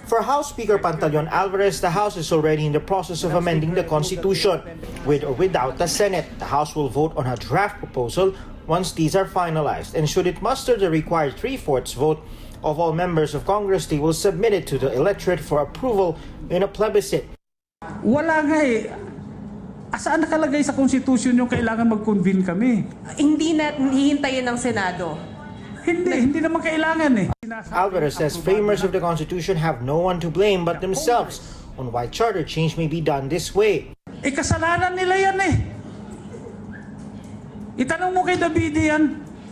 For House Speaker Pantaleon Alvarez, the House is already in the process of amending the Constitution. With or without the Senate, the House will vote on a draft proposal once these are finalized. And should it muster the required 3/4 vote of all members of Congress, they will submit it to the electorate for approval in a plebiscite. Wala nga eh. Saan nakalagay sa Constitution yung kailangan mag-convene kami? Hindi na hihintayin ng Senado. Hindi naman kailangan eh. Alvarez says framers of the Constitution have no one to blame but themselves on why charter change may be done this way. Kasalanan nila yan eh. Itanong mo kay David yan.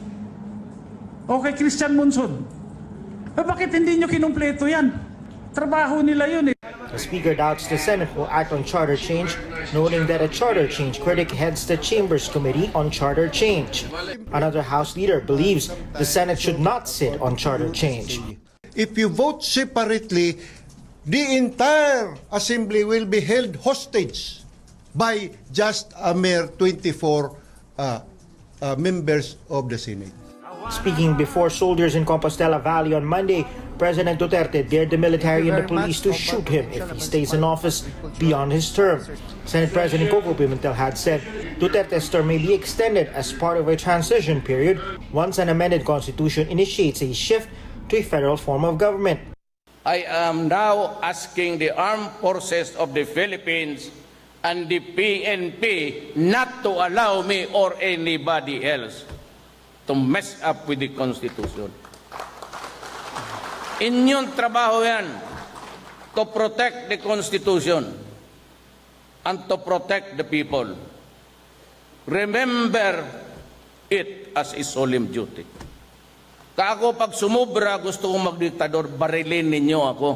O kay Christian Monson. Bakit hindi nyo kinumpleto yan? Trabaho nila yun eh. The Speaker doubts the Senate will act on charter change, noting that a charter change critic heads the Chamber's Committee on Charter Change. Another House leader believes the Senate should not sit on charter change. If you vote separately, the entire Assembly will be held hostage by just a mere 24 members of the Senate. Speaking before soldiers in Compostela Valley on Monday, President Duterte dared the military and the police to shoot him if he stays in office beyond his term. Senate President Coco Pimentel had said Duterte's term may be extended as part of a transition period once an amended constitution initiates a shift to a federal form of government. I am now asking the armed forces of the Philippines and the PNP not to allow me or anybody else to mess up with the Constitution. Inyong trabaho yan to protect the Constitution and to protect the people. Remember it as a solemn duty. Kako pag sumubra, gusto kong magdiktador, barilin ninyo ako.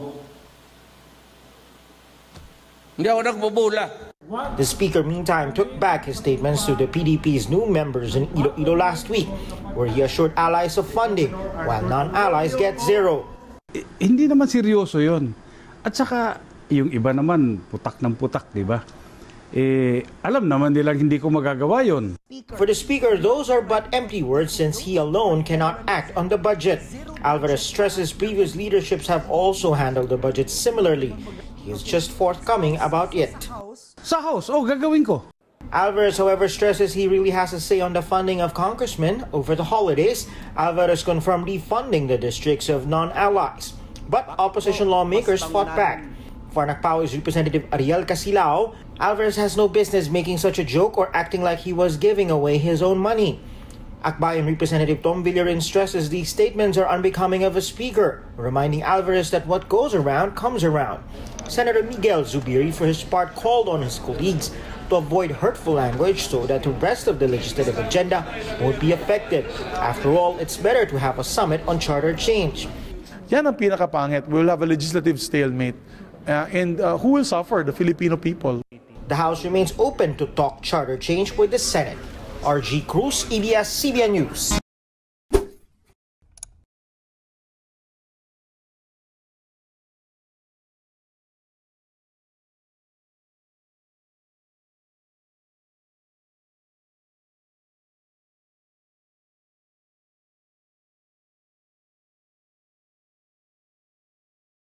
Hindi ako nagbubula. The Speaker, meantime, took back his statements to the PDP's new members in Iloilo last week, where he assured allies of funding, while non-allies get zero. Hindi naman seryoso yon. At saka, yung iba naman, putak ng putak, di ba? Alam naman nilang hindi ko magagawa yon. For the Speaker, those are but empty words since he alone cannot act on the budget. Alvarez stresses previous leaderships have also handled the budget similarly. He is just forthcoming about it. Sa House, gagawin ko. Alvarez, however, stresses he really has a say on the funding of congressmen. Over the holidays, Alvarez confirmed defunding the districts of non-allies. But opposition lawmakers fought back. For Nakpao's Representative Ariel Casilao, Alvarez has no business making such a joke or acting like he was giving away his own money. Akbayan Representative Tom Villarin stresses these statements are unbecoming of a speaker, reminding Alvarez that what goes around comes around. Senator Miguel Zubiri, for his part, called on his colleagues to avoid hurtful language so that the rest of the legislative agenda won't be affected. After all, it's better to have a summit on charter change. Yan ang pinakapangit. We'll have a legislative stalemate. And who will suffer? The Filipino people. The House remains open to talk charter change with the Senate. RG Cruz, ABS-CBN News.